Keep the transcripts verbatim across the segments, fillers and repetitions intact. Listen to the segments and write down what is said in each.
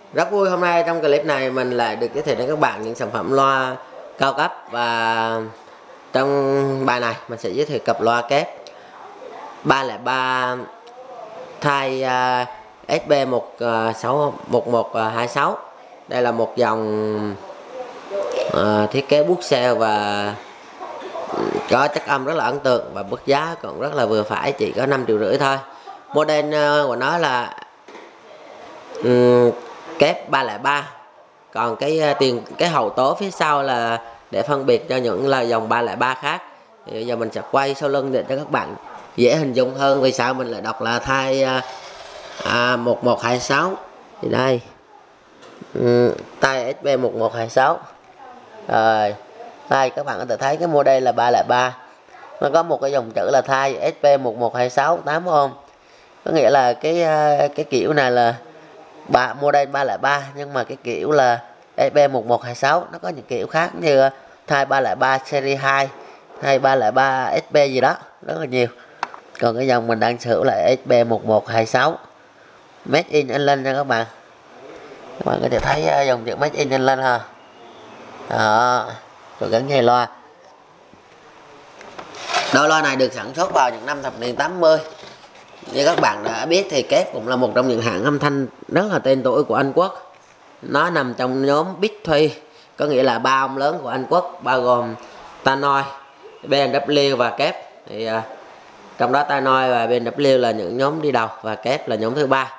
Rất vui hôm nay trong clip này mình lại được giới thiệu đến các bạn những sản phẩm loa cao cấp, và trong bài này mình sẽ giới thiệu cặp loa kép ba không ba Thai uh, S B một sáu một một hai sáu. Đây là một dòng uh, thiết kế bút cell và có chất âm rất là ấn tượng, và mức giá cũng rất là vừa phải, chỉ có năm triệu rưỡi thôi. Model uh, của nó là um, kép ba không ba, còn cái uh, tiền cái hậu tố phía sau là để phân biệt cho những là dòng ba không ba khác. Thì bây giờ mình sẽ quay sau lưng để cho các bạn dễ hình dung hơn vì sao mình lại đọc là Thai uh, à, một một hai sáu. Thì đây um, Thai S B một một hai sáu. Rồi đây các bạn có thể thấy cái model là ba không ba, nó có một cái dòng chữ là Thai S B một một hai sáu tám ohm, có nghĩa là cái cái kiểu này là ba model ba không ba, nhưng mà cái kiểu là S B một một hai sáu nó có những kiểu khác như Thai ba không ba series hai, Thai ba không ba S B gì đó, rất là nhiều. Còn cái dòng mình đang sở hữu là S B một một hai sáu Made in England nha các bạn. Các bạn có thể thấy dòng chữ Made in England ha. Đó, rồi gắn dây loa. Đôi loa này được sản xuất vào những năm thập niên tám mươi. Như các bạn đã biết thì kép cũng là một trong những hãng âm thanh rất là tên tuổi của Anh Quốc. Nó nằm trong nhóm Big Three, có nghĩa là ba ông lớn của Anh Quốc, bao gồm Tannoy, B M W và kép. Thì uh, trong đó Tannoy và B M W là những nhóm đi đầu và kép là nhóm thứ ba.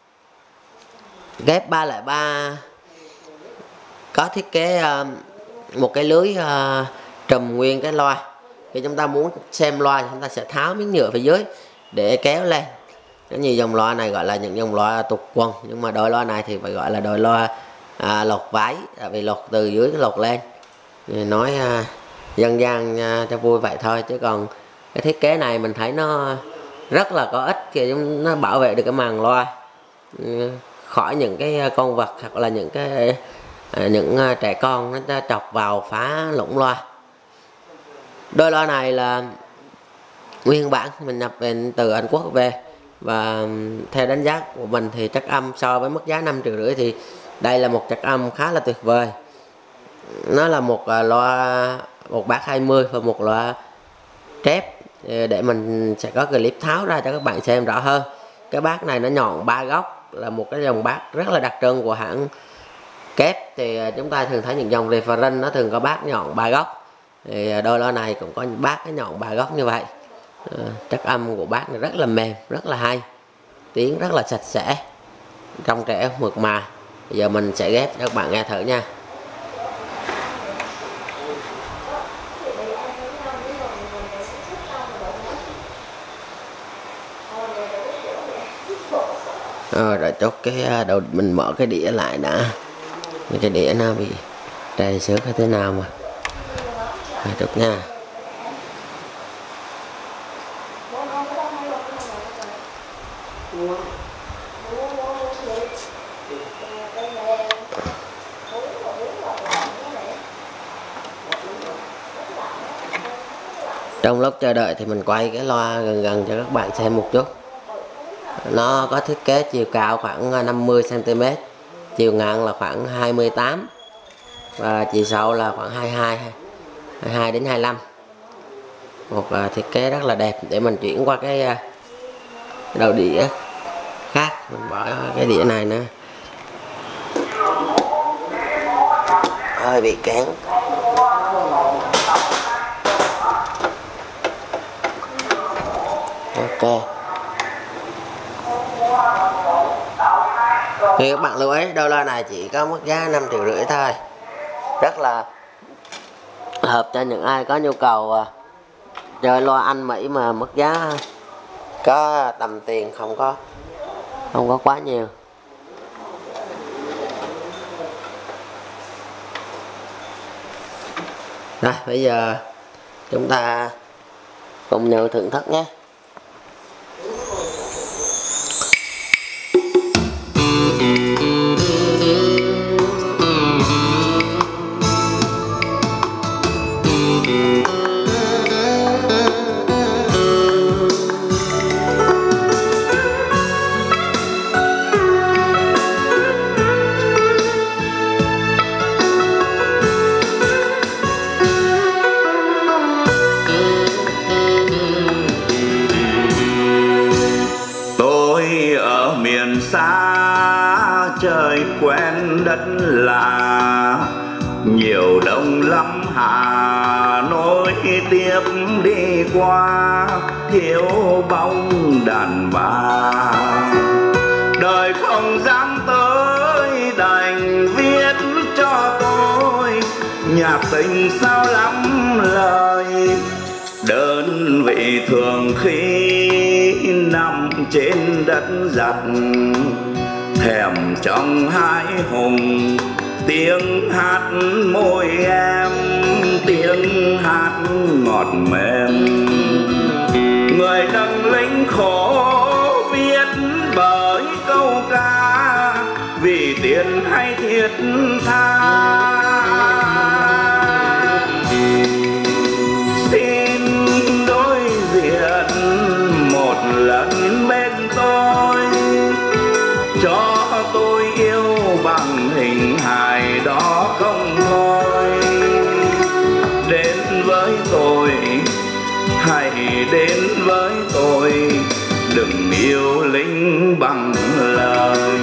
Kép ba không ba có thiết kế uh, một cái lưới uh, trùm nguyên cái loa. Khi chúng ta muốn xem loa chúng ta sẽ tháo miếng nhựa phía dưới để kéo lên. Có nhiều dòng loa này gọi là những dòng loa tục quần, nhưng mà đôi loa này thì phải gọi là đôi loa à, lột váy, tại vì lột từ dưới lột lên. Nói à, dân gian à, cho vui vậy thôi, chứ còn cái thiết kế này mình thấy nó rất là có ích, khi nó bảo vệ được cái màng loa khỏi những cái con vật hoặc là những cái à, những trẻ con nó chọc vào phá lũng loa. Đôi loa này là nguyên bản mình nhập về từ Anh Quốc về, và theo đánh giá của mình thì chất âm so với mức giá năm triệu rưỡi thì đây là một chất âm khá là tuyệt vời. Nó là một loa một bát hai mươi và một loa trép, để mình sẽ có clip tháo ra cho các bạn xem rõ hơn. Cái bát này nó nhọn ba góc, là một cái dòng bát rất là đặc trưng của hãng kép. Thì chúng ta thường thấy những dòng reference nó thường có bát nhọn ba góc, thì đôi loa này cũng có bát cái nhọn ba góc như vậy. À, chất âm của bát này rất là mềm, rất là hay, tiếng rất là sạch sẽ, trong trẻo mượt mà. Bây giờ mình sẽ ghép cho các bạn nghe thử nha. Rồi, rồi chốt cái đầu, mình mở cái đĩa lại đã. Cái đĩa nó bị trầy xước hay thế nào mà. Rồi chốt nha. Trong lúc chờ đợi thì mình quay cái loa gần gần cho các bạn xem một chút. Nó có thiết kế chiều cao khoảng năm mươi xăng ti mét, chiều ngang là khoảng hai mươi tám, và chiều sâu là khoảng hai mươi hai, hai mươi hai đến hai mươi lăm. Một thiết kế rất là đẹp. Để mình chuyển qua cái đầu đĩa khác, mình bỏ cái đĩa này nữa, hơi bị kén. Ok. Thì các bạn lưu ý đôi loa này chỉ có mức giá năm triệu rưỡi thôi, rất là hợp cho những ai có nhu cầu chơi loa Anh Mỹ mà mức giá có tầm tiền không có không có quá nhiều. Rồi bây giờ chúng ta cùng nhau thưởng thức nhé. trời quen đất lạ, nhiều đông lắm Hà Nội tiếp đi qua, thiếu bóng đàn bà. Đời không dám tới đành viết cho tôi nhạc tình sao lắm lời, đơn vị thường khi nằm trên đất giặc, thèm trong hai hùng tiếng hát môi em, tiếng hát ngọt mềm. Người nâng lính khổ viết bởi câu ca, vì tiền hay thiết tha. Xin đối diện một lần bên tôi, cho tôi yêu bằng hình hài đó không thôi. Đến với tôi, hãy đến với tôi, đừng yêu lính bằng lời.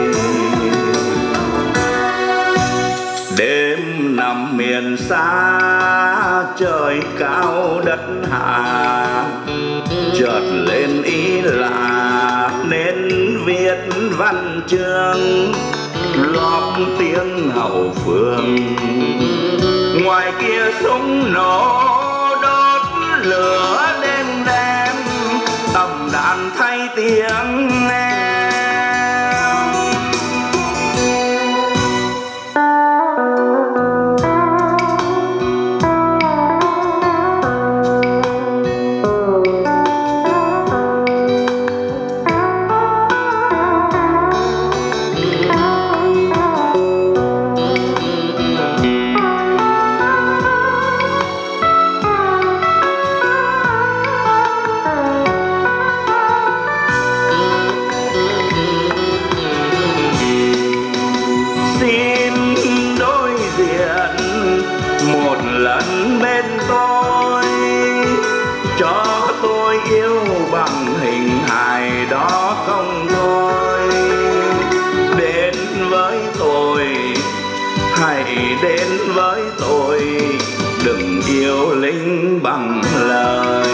Đêm nằm miền xa, trời cao đất hạ, chợt lên ý là nên viết văn chương góp tiếng hậu phương. Ngoài kia súng nổ đốt lửa đêm đêm, tầm đàn thay tiếng em. Một lần bên tôi, cho tôi yêu bằng hình hài đó không thôi. Đến với tôi, hãy đến với tôi, đừng yêu lính bằng lời.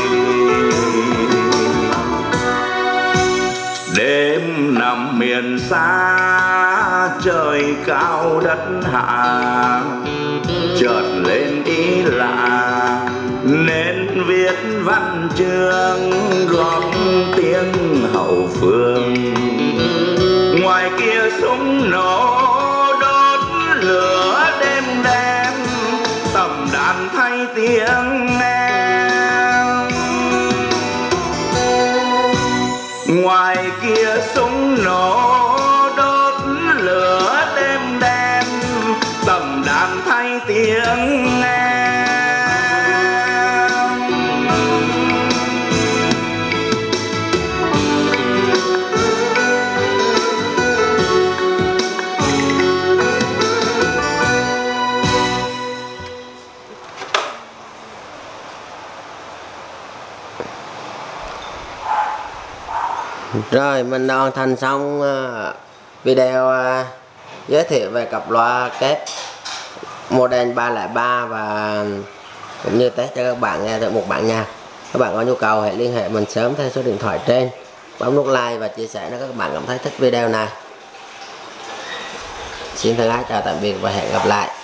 Đêm nằm miền xa, trời cao đất hạ, chợt lên ý là nên viết văn chương góp tiếng hậu phương. Ngoài kia súng nổ đốt lửa đêm đêm, tầm đàn thay tiếng em. Ngoài kia súng nổ đốt lửa đêm đêm, tầm đàn thay tiếng em. Rồi mình đã hoàn thành xong video giới thiệu về cặp loa kép model ba không ba và cũng như test cho các bạn nghe được một bản nha. Các bạn có nhu cầu hãy liên hệ mình sớm theo số điện thoại trên, bấm nút like và chia sẻ nếu các bạn cảm thấy thích video này. Xin thân ái chào tạm biệt và hẹn gặp lại.